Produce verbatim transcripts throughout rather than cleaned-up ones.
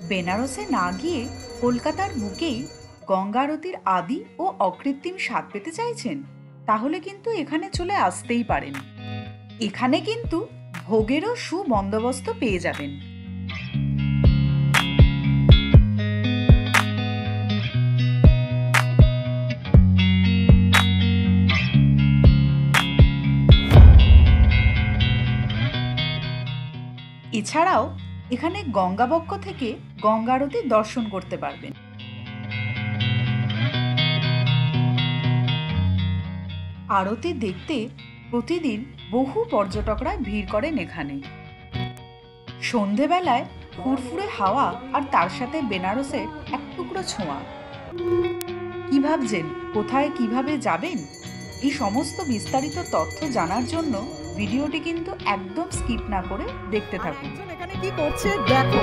বেনারসে না গিয়ে কলকাতার বুকেই গঙ্গা আরতির আদি ও অকৃত্রিম স্বাদ পেতে চাইছেন, তাহলে কিন্তু এখানে চলে আসতেই পারেন। এখানে কিন্তু ভোগেরও সুবন্দোবস্ত পেয়ে যাবেন। এছাড়াও এখানে গঙ্গাবক্ষ থেকে গঙ্গা আরতি দর্শন করতে পারবেন। আরতি দেখতে প্রতিদিন বহু পর্যটকরা ভিড় করেন এখানে। সন্ধেবেলায় ফুরফুরে হাওয়া আর তার সাথে বেনারসের এক টুকরো ছোঁয়া। কি ভাবছেন কোথায় কিভাবে যাবেন? এই সমস্ত বিস্তারিত তথ্য জানার জন্য ভিডিওটি কিন্তু একদম স্কিপ না করে দেখতে থাকুন। এখানে কি করছে দেখো।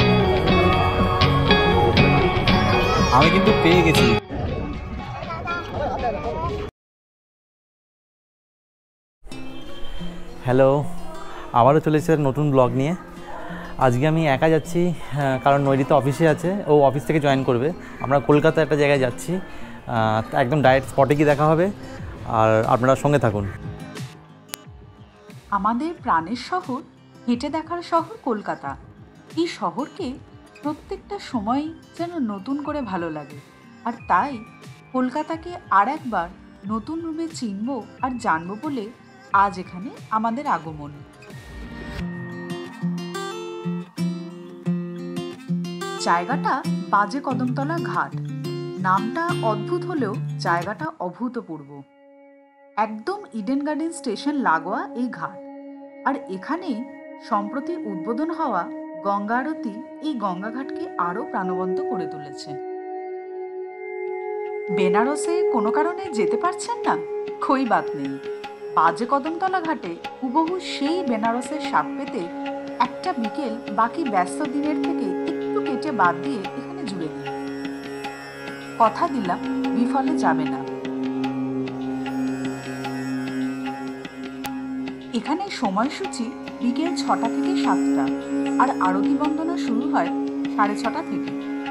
আমি কিন্তু পেয়ে গেছি। হ্যালো, আবারও চলে এসেছে নতুন ব্লগ নিয়ে। আজকে আমি একা যাচ্ছি, কারণ নৈরিত অফিসে আছে, ও অফিস থেকে জয়েন করবে। আমরা কলকাতা একটা জায়গায় যাচ্ছি, একদম ডাইরেক্ট স্পটে গিয়ে দেখা হবে, আর আপনারা সঙ্গে থাকুন। আমাদের প্রাণের শহর, হেঁটে দেখার শহর কলকাতা। এই শহরকে প্রত্যেকটা সময় যেন নতুন করে ভালো লাগে, আর তাই কলকাতাকে আর একবার নতুন রূপে চিনব আর জানব বলে আজ এখানে আমাদের আগমন। জায়গাটা বাজে কদমতলা ঘাট। নামটা অদ্ভুত হলেও জায়গাটা অভূতপূর্ব। একদম ইডেন গার্ডেন স্টেশন লাগোয়া এই ঘাট, আর এখানেই সম্প্রতি উদ্বোধন হওয়া গঙ্গা আরতি এই গঙ্গাঘাটকে আরও প্রাণবন্ত করে তুলেছে। বেনারসে কোনো কারণে যেতে পারছেন না? কই বাত নেই, বাজে কদমতলা ঘাটে হুবহু সেই বেনারসের স্বাদ পেতে একটা বিকেল বাকি ব্যস্ত দিনের থেকে একটু কেটে বাদ দিয়ে এখানে জুড়ে দিন। কথা দিলাম বিফলে যাবে না। এখানে সময়সূচি বিকেল ছটা থেকে সাতটা, আর আরতি বন্দনা শুরু হয় সাড়ে ছটা থেকে।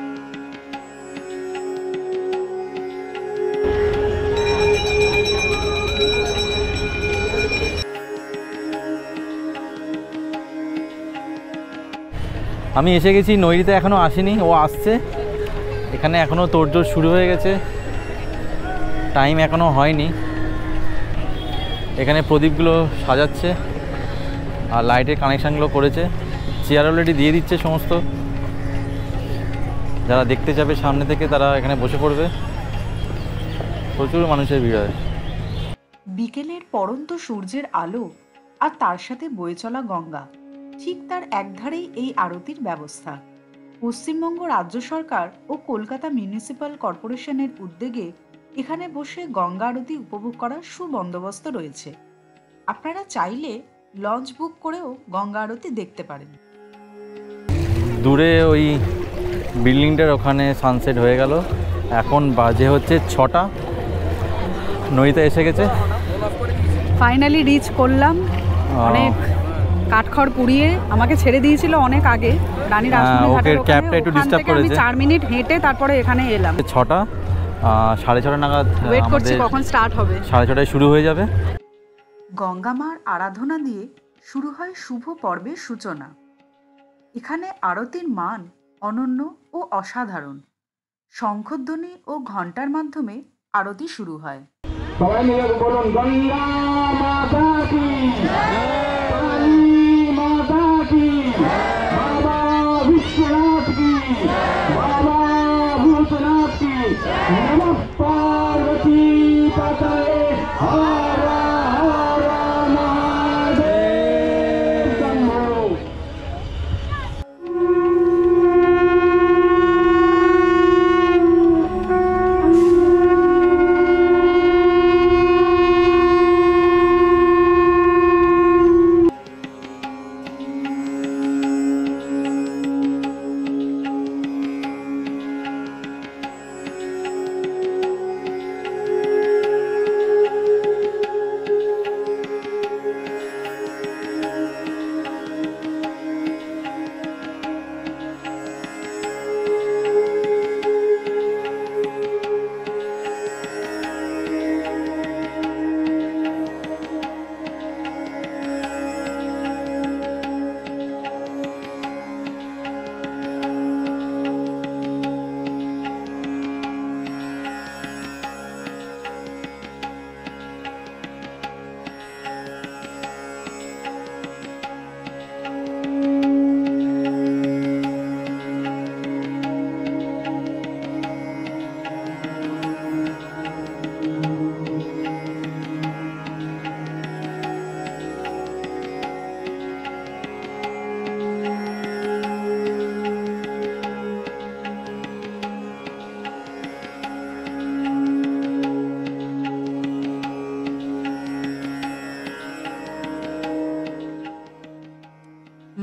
আমি এসে গেছি, নৈরিতে এখনও আসেনি, ও আসছে। এখানে এখনও তোড়জোড় শুরু হয়ে গেছে, টাইম এখনও হয়নি। এখানে প্রদীপগুলো সাজাচ্ছে আর লাইটের কানেকশানগুলো করেছে, চেয়ার অলরেডি দিয়ে দিচ্ছে সমস্ত। যারা দেখতে যাবে সামনে থেকে তারা এখানে বসে পড়বে। প্রচুর মানুষের ভিড় হয়। বিকেলের পড়ন্ত সূর্যের আলো আর তার সাথে বয়ে চলা গঙ্গা, ঠিক তার একধারেই এই আরতির ব্যবস্থা। পশ্চিমবঙ্গ রাজ্য সরকার ও কলকাতা মিউনিসিপ্যাল কর্পোরেশনের উদ্যোগে এখানে বসে গঙ্গা আরতি উপভোগ করার সুবন্দোবস্ত রয়েছে। আপনারা চাইলে লঞ্চ বুক করেও গঙ্গা আরতি দেখতে পারেন। দূরে ওই বিল্ডিংটার ওখানে সানসেট হয়ে গেল। এখন বাজে হচ্ছে ছটা, নদীতে এসে গেছে। ফাইনালি রিচ করলাম। অনেক কাঠখড় পুড়িয়ে আমাকে ছেড়ে দিয়েছিল অনেক আগে রানীর আশ্রমে ঘাটের ওখানে। ক্যাবটা একটু ডিস্টার্ব করেছে। আমি চার মিনিট হেঁটে তারপরে এখানে এলাম। ছটা সাড়ে ছটা নাগাদ ওয়েট করছি কখন স্টার্ট হবে। সাড়ে ছটায় শুরু হয়ে যাবে। গঙ্গা মার আরাধনা দিয়ে শুরু হয় শুভ পর্বের সূচনা। এখানে আরতির মান অনন্য ও অসাধারণ। শঙ্খধ্বনি ও ঘণ্টার মাধ্যমে আরতি শুরু হয়। সবাই মিলে বলুন গঙ্গা মাতা কি, কালী মাতা কি, বাবা বিশ্বনাথ কি, বাবা ভূতনাথ কি, নমঃ পার্বতী পতয়ে হর হর মহাদেব শম্ভো।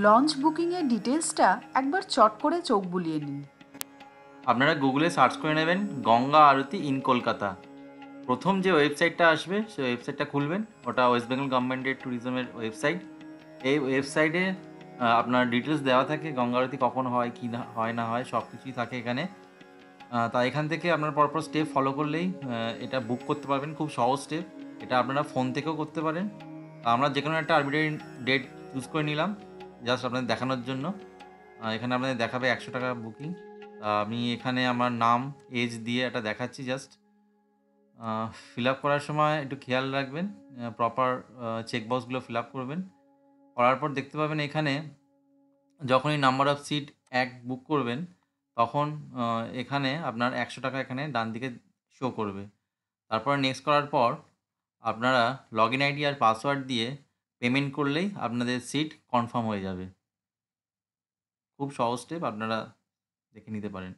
লঞ্চ বুকিংয়ের ডিটেলসটা একবার চট করে চোখ বুলিয়ে নিন। আপনারা গুগলে সার্চ করে নেবেন গঙ্গা আরতি ইন কলকাতা। প্রথম যে ওয়েবসাইটটা আসবে সেই ওয়েবসাইটটা খুলবেন, ওটা ওয়েস্ট বেঙ্গল গভর্নমেন্টের ট্যুরিজমের ওয়েবসাইট। এই ওয়েবসাইটে আপনার ডিটেলস দেওয়া থাকে, গঙ্গা আরতি কখন হয়, কী না হয় না হয় সব কিছুই থাকে এখানে। তা এখান থেকে আপনার পরপর স্টেপ ফলো করলেই এটা বুক করতে পারবেন, খুব সহজ স্টেপ। এটা আপনারা ফোন থেকেও করতে পারেন। আমরা যে কোনো একটা আরবিট্রারি ডেট চুজ করে নিলাম জাস্ট আপনাদের দেখানোর জন্য। এখানে আপনাদের দেখাবে একশো টাকা বুকিং। আমি এখানে আমার নাম এজ দিয়ে এটা দেখাচ্ছি। জাস্ট ফিল আপ করার সময় একটু খেয়াল রাখবেন, প্রপার চেকবক্সগুলো ফিল আপ করবেন। করার পর দেখতে পাবেন এখানে যখনই নাম্বার অফ সিট এক বুক করবেন তখন এখানে আপনার একশো টাকা এখানে ডান দিকে শো করবে। তারপর নেক্সট করার পর আপনারা লগ ইন আইডি আর পাসওয়ার্ড দিয়ে পেমেন্ট করলেই আপনাদের সিট কনফার্ম হয়ে যাবে। খুব সহজ স্টেপ, আপনারা দেখে নিতে পারেন।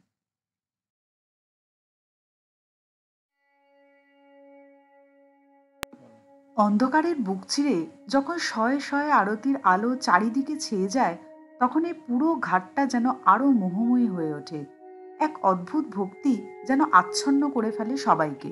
অন্ধকারের বুক চিরে যখন শয়ে শয়ে আরতির আলো চারিদিকে ছেয়ে যায় তখন এই পুরো ঘাটটা যেন আরো মোহময়ী হয়ে ওঠে। এক অদ্ভুত ভক্তি যেন আচ্ছন্ন করে ফেলে সবাইকে।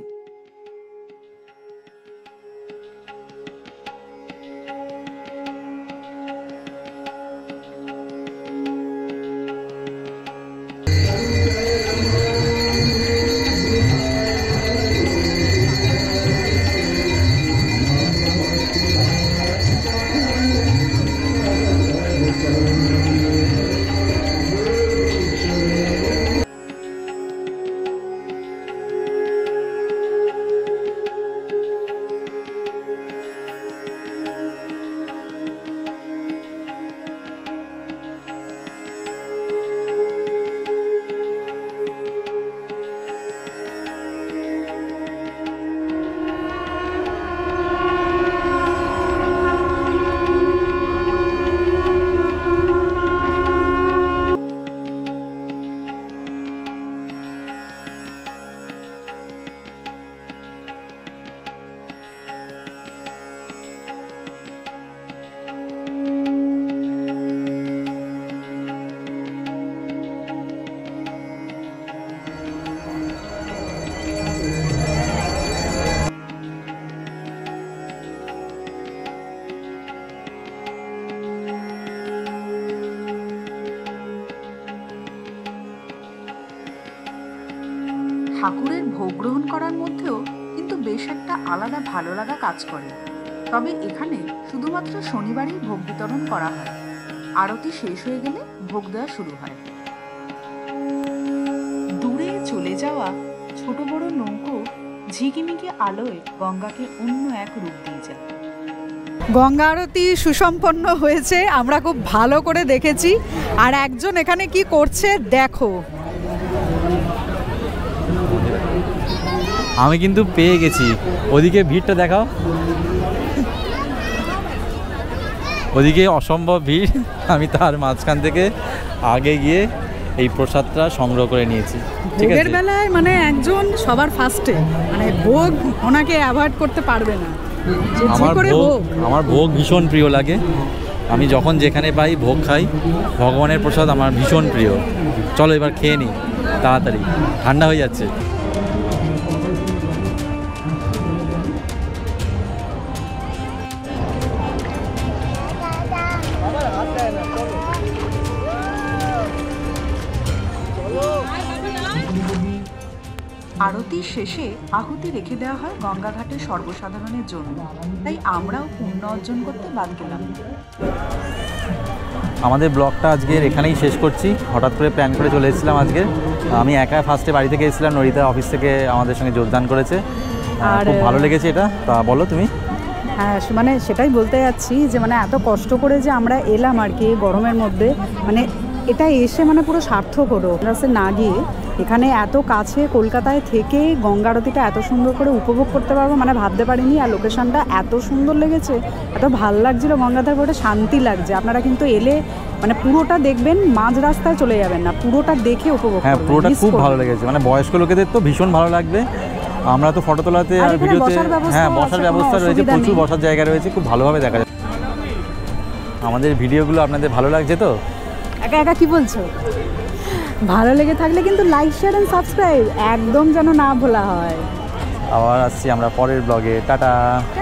ঠাকুরের ভোগ গ্রহণ করার মধ্যেও কিন্তু বেশ একটা আলাদা ভালো লাগা কাজ করে। তবে এখানে শুধুমাত্র শনিবারই ভোগ বিতরণ করা হয়। আরতি শেষ হয়ে গেলে ভোগ দেওয়া শুরু হয়। দূরে চলে যাওয়া ছোট বড় নৌকো ঝিকিমিকি আলোয় গঙ্গাকে অন্য এক রূপ দিয়ে যায়। গঙ্গা আরতি সুসম্পন্ন হয়েছে, আমরা খুব ভালো করে দেখেছি। আর একজন এখানে কি করছে দেখো। আমি কিন্তু পেয়ে গেছি, ওদিকে ভিড়টা দেখাও, ওদিকে অসম্ভব ভিড়। আমি তার মাঝখান থেকে আগে গিয়ে এই প্রসাদটা সংগ্রহ করে নিয়েছি। ভোগের বেলায় মানে একজন সবার ফার্স্টে, মানে ভোগ ওনাকে অ্যাভয়েড করতে পারবে না। আমার ভোগ আমার ভোগ ভীষণ প্রিয় লাগে। আমি যখন যেখানে পাই ভোগ খাই। ভগবানের প্রসাদ আমার ভীষণ প্রিয়। চলো এবার খেয়ে নিই তাড়াতাড়ি, ঠান্ডা হয়ে যাচ্ছে। আরতির শেষে আহুতি রেখে দেওয়া হয় গঙ্গাঘাটের সর্বসাধারণের জন্য, তাই আমরাও পুণ্য অর্জন করতে বাদ গেলাম। আমাদের ব্লগটা আজকের এখানেই শেষ করছি। হঠাৎ করে প্ল্যান করে চলে এসেছিলাম আজকে। আমি একা ফার্স্টে বাড়ি থেকে এসেছিলাম, নরিতা অফিস থেকে আমাদের সঙ্গে যোগদান করেছে। আর খুব ভালো লেগেছে এটা। তা বলো তুমি। হ্যাঁ, মানে সেটাই বলতে যাচ্ছি যে মানে এত কষ্ট করে যে আমরা এলাম আর কি গরমের মধ্যে, মানে এটা এসে মানে পুরো সার্থক হলো। রাস্তে না গিয়ে এখানে এত কাছে কলকাতায় থেকে গঙ্গা আরতিটা এত সুন্দর করে উপভোগ করতে পারবো মানে ভাবতে পারিনি। আর লোকেশনটা এত সুন্দর লেগেছে, এত ভাল লাগছিল, গঙ্গাধার পরে শান্তি লাগছে। আপনারা কিন্তু এলে মানে পুরোটা দেখবেন, মাঝ রাস্তায় চলে যাবেন না, পুরোটা দেখে উপভোগ করবেন। হ্যাঁ, পুরোটা খুব ভালো লেগেছে। মানে বয়স্ক লোকেদের তো ভীষণ ভালো লাগবে। আমরা তো ফটো তোলাতে আর ভিডিওতে, হ্যাঁ বসার ব্যবস্থা রয়েছে, প্রচুর বসার জায়গা রয়েছে, খুব ভালোভাবে দেখা যায়। আমাদের ভিডিওগুলো আপনাদের ভালো লাগছে তো? একা একা কি বলছো? ভালো লেগে থাকলে কিন্তু লাইক শেয়ার এন্ড সাবস্ক্রাইব একদম যেন না ভোলা হয়। আবার আসছি আমরা পরের ব্লগে। টাটা।